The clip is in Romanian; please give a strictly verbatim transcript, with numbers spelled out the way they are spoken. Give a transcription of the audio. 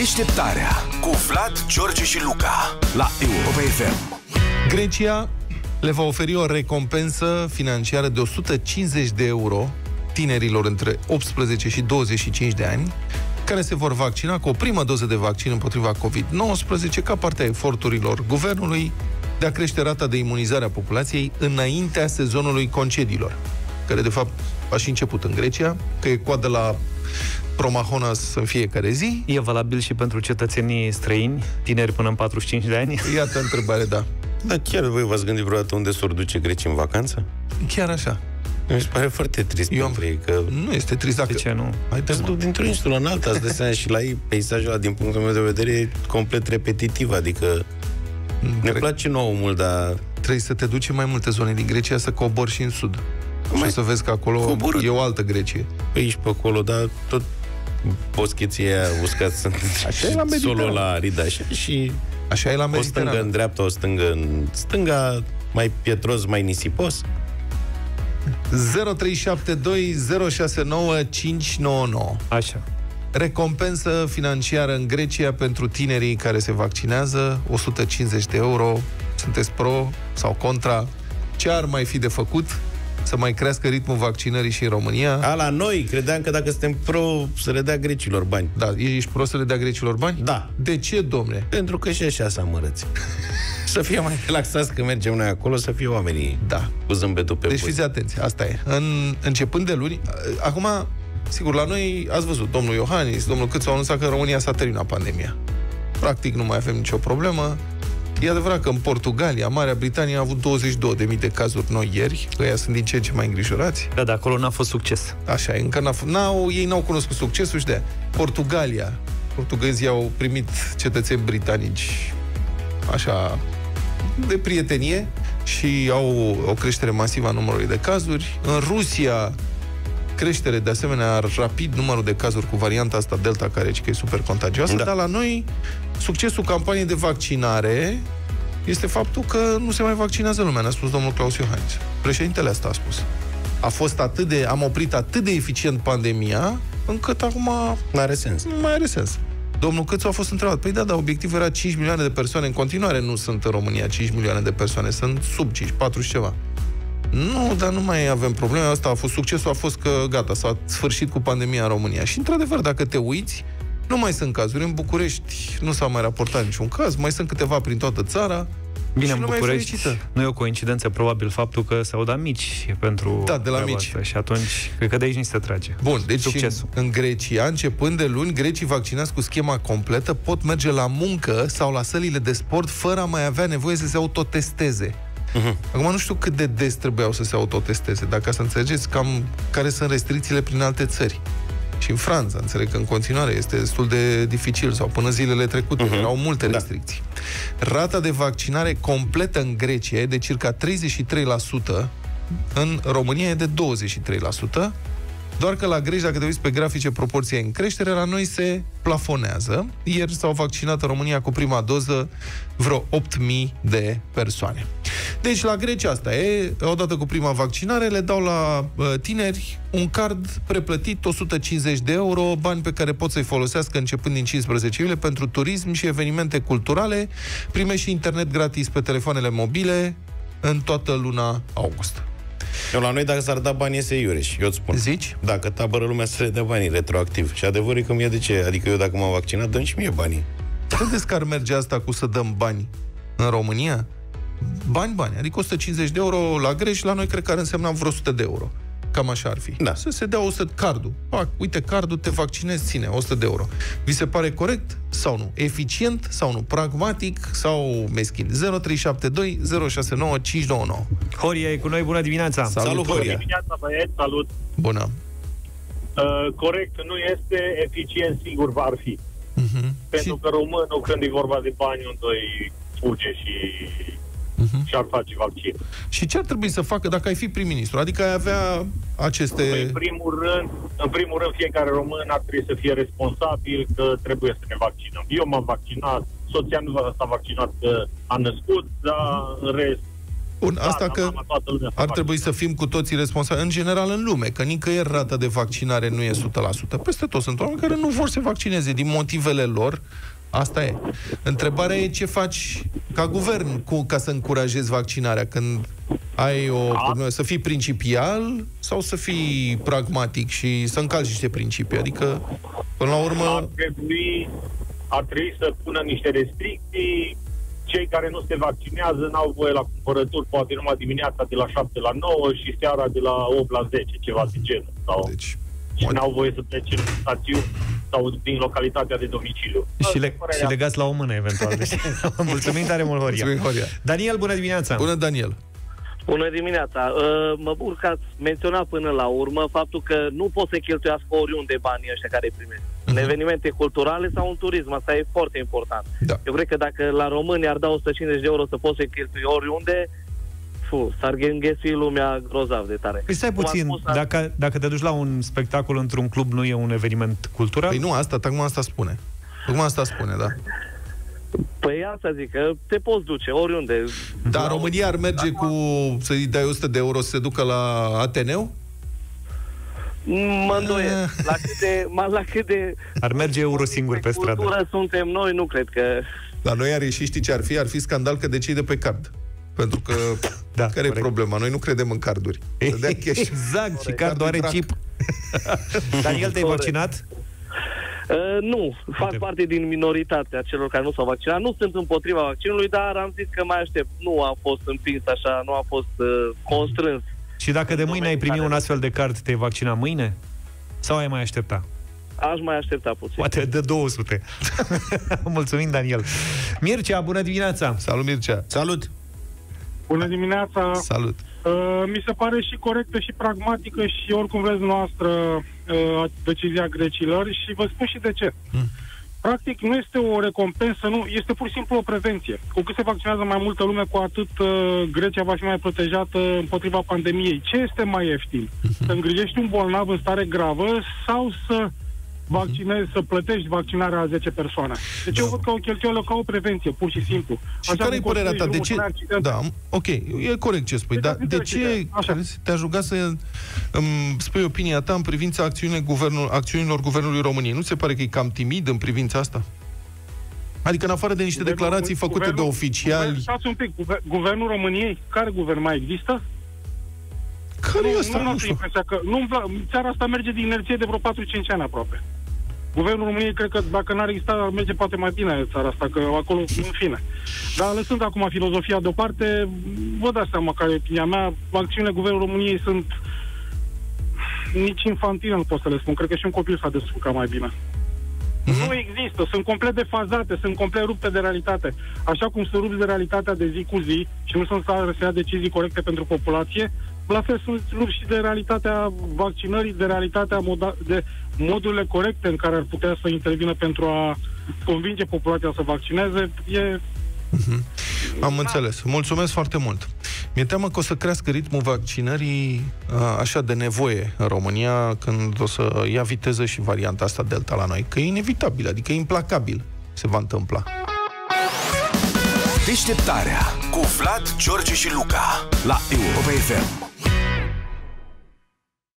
Deșteptarea cu Vlad, George și Luca la Europa F M. Grecia le va oferi o recompensă financiară de o sută cincizeci de euro tinerilor între optsprezece și douăzeci și cinci de ani care se vor vaccina cu o primă doză de vaccin împotriva covid nouăsprezece ca parte a eforturilor guvernului de a crește rata de imunizare a populației înaintea sezonului concediilor, care de fapt a și început în Grecia, că e coadă la Promahonas în fiecare zi. E valabil și pentru cetățenii străini, tineri până în patruzeci și cinci de ani? Iată întrebare, da. Dar chiar voi v-ați gândit vreodată unde s-or duce grecii în vacanță? Chiar așa. Mi se pare foarte trist Eu pentru ei, că... Nu este trist dacă... De ce nu? Te duc dintr-o insulă în alta, îți dai seama, și la ei peisajul ăla, din punctul meu de vedere, e complet repetitiv, adică ne Cred... place nouă mult, dar... Trebuie să te duci în mai multe zone din Grecia, să cobori și în sud. Mai... Și să vezi că acolo coboră. E o altă Grecie. Pe aici, pe acolo, dar tot boscheții aia uscați sunt așa e la solo la arid, așa, și așa e la o stângă în dreapta, o stângă în stânga, mai pietros, mai nisipos. zero trei șapte doi zero șase nouă cinci nouă nouă. Așa. Recompensă financiară în Grecia pentru tinerii care se vaccinează, o sută cincizeci de euro. Sunteți pro sau contra? Ce ar mai fi de făcut să mai crească ritmul vaccinării și în România? A, la noi, credeam că dacă suntem pro, să le dea grecilor bani. Da, ești pro să le dea grecilor bani? Da. De ce, domne? Pentru că și așa s-a mărăți. Să fie mai relaxați când mergem noi acolo, să fie oamenii da. cu zâmbetul pe Deci bun. fiți atenți, asta e. În, începând de luni, acum, sigur, la noi, ați văzut, domnul Iohannis, domnul Câțu au anunțat că în România s-a terminat pandemia. Practic nu mai avem nicio problemă. E adevărat că în Portugalia, Marea Britanie a avut douăzeci și două de mii de cazuri noi ieri, că ăia sunt din ce în ce mai îngrijorați. Da, dar acolo n-a fost succes. Așa, încă n-a fost. N-au, ei n-au cunoscut succesul și de Portugalia. Portughezii au primit cetățeni britanici așa de prietenie și au o creștere masivă a numărului de cazuri. În Rusia, creștere de asemenea rapid numărul de cazuri cu varianta asta Delta, care e super contagioasă, da. Dar la noi succesul campaniei de vaccinare este faptul că nu se mai vaccinează lumea, ne-a spus domnul Claus Iohannis. Președintele asta a spus. A fost atât de, am oprit atât de eficient pandemia, încât acum nu are sens. Nu mai are sens. Domnul Câțu a fost întrebat, păi da, dar obiectivul era cinci milioane de persoane, în continuare nu sunt în România cinci milioane de persoane, sunt sub cinci, patru și ceva. Nu, dar nu mai avem probleme. Asta a fost, succesul a fost că gata, s-a sfârșit cu pandemia în România. Și într-adevăr, dacă te uiți, nu mai sunt cazuri. În București nu s-a mai raportat niciun caz, mai sunt câteva prin toată țara. Bine, în București nu e o coincidență, probabil, faptul că s-au dat mici pentru... Da, de la mici. Asta. Și atunci, cred că de aici ni se trage. Bun, deci succesul. În, în Grecia, începând de luni, grecii vaccinați cu schema completă pot merge la muncă sau la sălile de sport fără a mai avea nevoie să se autotesteze. Uh-huh. Acum nu știu cât de des trebuiau să se autotesteze, dacă să înțelegeți cam care sunt restricțiile prin alte țări. Și în Franța, înțeleg că în continuare este destul de dificil, sau până zilele trecute, uh-huh. erau multe restricții. Da. Rata de vaccinare completă în Grecia e de circa treizeci și trei la sută, în România e de douăzeci și trei la sută, doar că la greci, dacă te uiți pe grafice, proporția în creștere, la noi se plafonează. Ieri s-au vaccinat în România cu prima doză vreo opt mii de persoane. Deci la greci asta e, odată cu prima vaccinare, le dau la uh, tineri un card preplătit, o sută cincizeci de euro, bani pe care pot să-i folosească începând din cincisprezece iulie pentru turism și evenimente culturale. Primești și internet gratis pe telefoanele mobile în toată luna august. Eu, la noi, dacă s-ar da bani, iese iureș, eu îți spun. Zici? Dacă tabără lumea să le dea banii retroactiv. Și adevărul e că mie de ce? Adică eu, dacă m-am vaccinat, dăm și mie banii. Credeți că ar merge asta cu să dăm bani în România? Bani, bani. Adică o sută cincizeci de euro la greș, la noi cred că ar însemna vreo o sută de euro. Cam așa ar fi. Da. Să se dea o sută cardul. Pac, uite cardul, te vaccinezi, ține, o sută de euro. Vi se pare corect sau nu? Eficient sau nu? Pragmatic sau meschin? zero trei șapte doi zero șase nouă cinci nouă nouă. Horia e cu noi, bună dimineața! Salut, salut Horia! Bună dimineața, băieți, salut! Bună! Uh, corect, nu este, eficient, sigur va fi. Uh-huh. Pentru și... că românul, când e vorba de bani, unde fuge și... Uh-huh. și-ar face vaccin. Și ce ar trebui să facă dacă ai fi prim-ministru? Adică ai avea aceste... În primul rând, în primul rând, fiecare român ar trebui să fie responsabil că trebuie să ne vaccinăm. Eu m-am vaccinat, soția nu s-a vaccinat că a născut, dar în rest Bun, Da, asta da, că mama, toată lumea s-a ar trebui să fim cu toții responsabili, în general în lume, că nicăieri rata de vaccinare nu e o sută la sută. Peste tot sunt oameni care nu vor să se vaccineze din motivele lor. Asta e. Întrebarea e ce faci ca guvern cu, ca să încurajezi vaccinarea când ai o problemă, să fii principial sau să fii pragmatic și să încalci niște principii. Adică, până la urmă... Ar trebui, ar trebui să pună niște restricții. Cei care nu se vaccinează n-au voie la cumpărături, poate numai dimineața de la șapte la nouă și seara de la opt la zece, ceva de genul. Sau... Deci, și n-au voie să plece în stațiuni sau din localitatea de domiciliu. Și, le, și legați la o mână, eventual. Deci, mulțumim tare mult, Horia. Mulțumim, Horia. Daniel, bună dimineața! Bună, Daniel! Bună dimineața! Mă bucur că ați menționat până la urmă faptul că nu pot să cheltuiască oriunde banii ăștia care îi primesc. Uh-huh. În evenimente culturale sau în turism, asta e foarte important. Da. Eu cred că dacă la români ar da o sută cincizeci de euro să poți să cheltui oriunde, fu, s-ar gânghesi lumea grozav de tare. Păi stai puțin, spus, dacă, dacă te duci la un spectacol într-un club, nu e un eveniment cultural? Păi nu, asta, tocmai asta spune. Tocmai asta spune, da. Păi asta zic, că te poți duce oriunde. Dar România ar merge cu, să-i dai o sută de euro să se ducă la Ateneu? Mă îndoiesc. La cât de, la cât de... Ar merge euro singur pe stradă. Cultură suntem noi, nu cred că... La noi ar ieși, știi ce ar fi? Ar fi scandal că decide pe card. Pentru că, da, care corect. E problema? Noi nu credem în carduri. Să dea cash. Exact, și cardul are chip. Daniel, te-ai vaccinat? Uh, nu, fac Uite. parte din minoritatea celor care nu s-au vaccinat. Nu sunt împotriva vaccinului, dar am zis că mai aștept. Nu am fost împins așa, nu am fost uh, constrâns. Și dacă de mâine ai primi un astfel de card, te-ai vaccinat mâine? Sau ai mai aștepta? Aș mai aștepta puțin. Poate de două sute. Mulțumim, Daniel. Mircea, bună dimineața! Salut, Mircea! Salut! Bună dimineața! Salut! Uh, mi se pare și corectă și pragmatică și oricum vreți noastră uh, decizia grecilor și vă spun și de ce. Hmm. Practic nu este o recompensă, nu, este pur și simplu o prevenție. Cu cât se vaccinează mai multă lume, cu atât uh, Grecia va fi mai protejată împotriva pandemiei. Ce este mai ieftin? Să îngrijești un bolnav în stare gravă sau să vaccinezi, să plătești vaccinarea a zece persoane. Deci eu văd că o cheltuială ca o prevenție, pur și simplu. Și așa care e părerea ta? De ce? Da, ok, e corect ce spui, dar de ce te-aș ruga să îmi spui opinia ta în privința acțiunilor, guvernul, acțiunilor Guvernului României? Nu se pare că e cam timid în privința asta? Adică în afară de niște guvernul, declarații făcute guvernul, de oficiali... Stați un pic, Guvernul României, care guvern mai există? Care e ăsta? Nu, nu, nu că nu, țara asta merge din inerție de vreo patru-cinci ani aproape. Guvernul României, cred că dacă n-ar exista, ar merge poate mai bine țara asta, că acolo, în fine. Dar lăsând acum filozofia deoparte, vă dați seama care e opinia mea, acțiunile Guvernului României sunt nici infantile, nu pot să le spun. Cred că și un copil s-a descurcat mai bine. Uh-huh. Nu există, sunt complet defazate, sunt complet rupte de realitate. Așa cum sunt rupți de realitatea de zi cu zi și nu sunt să ia decizii corecte pentru populație, la fel sunt rupți și de realitatea vaccinării, de realitatea moda- de modurile corecte în care ar putea să intervină pentru a convinge populația să vaccineze. E... Uh-huh. Am înțeles. Mulțumesc foarte mult. Mi-e teamă că o să crească ritmul vaccinării așa de nevoie în România când o să ia viteză și varianta asta Delta la noi. Că e inevitabil, adică e implacabil se va întâmpla. Deșteptarea cu Vlad, George și Luca la Europa F M.